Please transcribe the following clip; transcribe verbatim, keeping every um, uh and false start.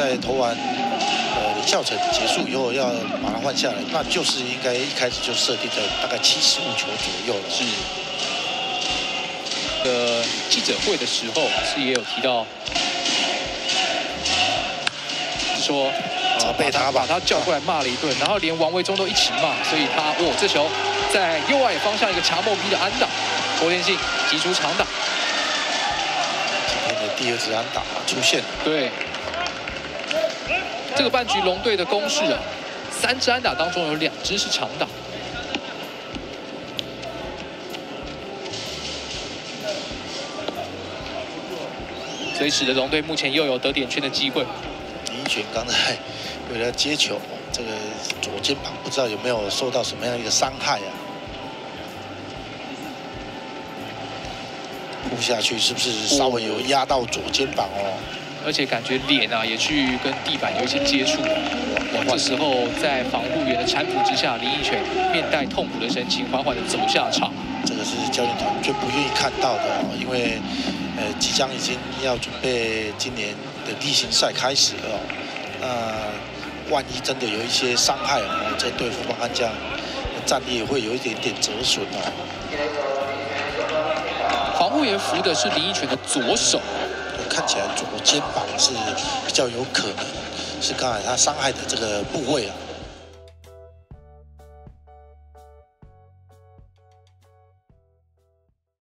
在投完呃林孝成结束以后要把他换下来，那就是应该一开始就设定在大概七十五球左右了。 是。呃，记者会的时候是也有提到，说。 责备他， 把他叫过来骂了一顿，然后连王维忠都一起骂，所以他哦，这球在右外野方向一个强蹦逼的安打，郭天信击出长打。 今天的第二支安打出现了。对， 这个半局龙队的攻势啊，三支安打当中有两支是长打。所以使得龙队目前又有得点圈的机会。 林奕泉刚才。 为了接球，这个左肩膀不知道有没有受到什么样一个伤害啊？扑下去是不是稍微有压到左肩膀哦？ 而且感觉脸啊也去跟地板有一些接触。哇，这时候在防护员的搀扶之下，林奕泉面带痛苦的神情，缓缓地走下场。 这个是教练团最不愿意看到的哦，因为呃即将已经要准备今年的例行赛开始了哦，那。 万一真的有一些伤害哦，这对富邦悍将战力也会有一点点折损哦。 防护员扶的是林奕泉的左手， 看起来左肩膀是比较有可能是刚才他伤害的这个部位啊。